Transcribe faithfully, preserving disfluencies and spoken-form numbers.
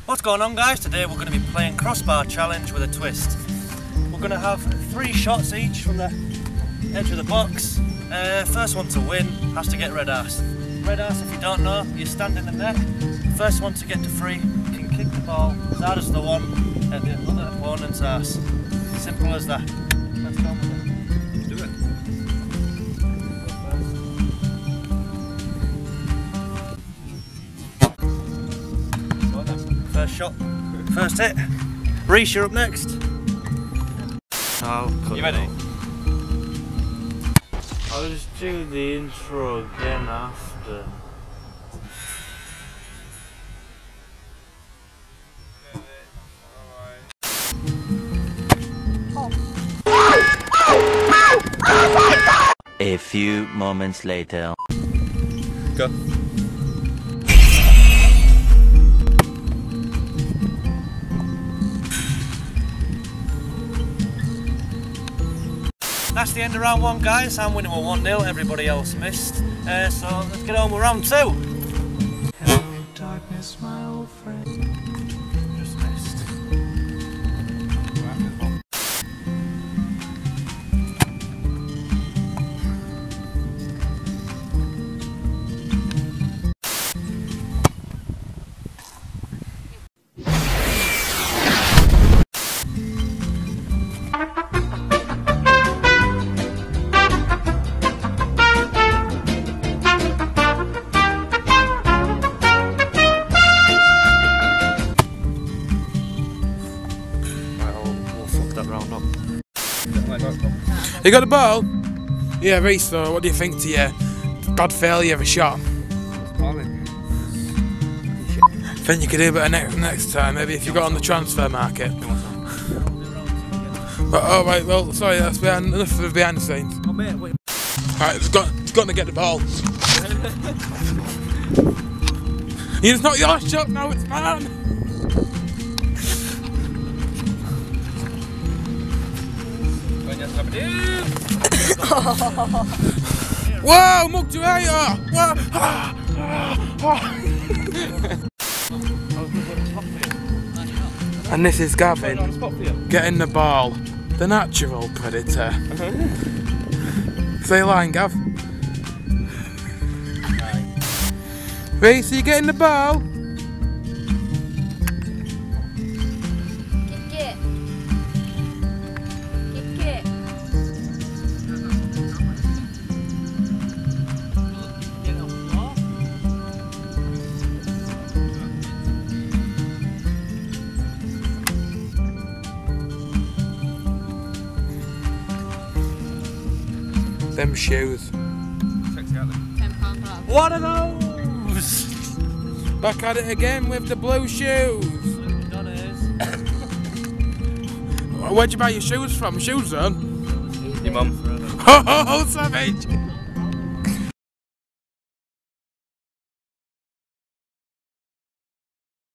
What's going on, guys? Today we're going to be playing Crossbar challenge with a twist. We're going to have three shots each from the edge of the box. Uh, first one to win has to get red arse. Red arse, if you don't know, you stand in the net. First one to get to three can kick the ball as hard as the one at the other opponent's arse. Simple as that. Let's go with it. Do it. First shot, first hit. Reese, you're up next. I'll cut You ready? I'll just do the intro again after. A few moments later. Go. That's the end of round one, guys. I'm winning with one nil, everybody else missed. Uh, so let's get on with round two. Hello, darkness, my old friend. Just missed. You got the ball? Yeah, Reese, so what do you think to your bad failure of a shot? Think you could do better next, next time, maybe if you got on the transfer market. But, oh right, well, sorry, that's behind, enough of behind the scenes. Right, it's got, it's got to get the ball. It's not your shot now, it's mine! Whoa, mugged you out! And this is Gavin getting the ball, the natural predator. Say a line, Gav. Reese, are you getting the ball? Them shoes. One of those! Back at it again with the blue shoes. Where'd you buy your shoes from? Shoes Zone? Your mum. Oh, savage!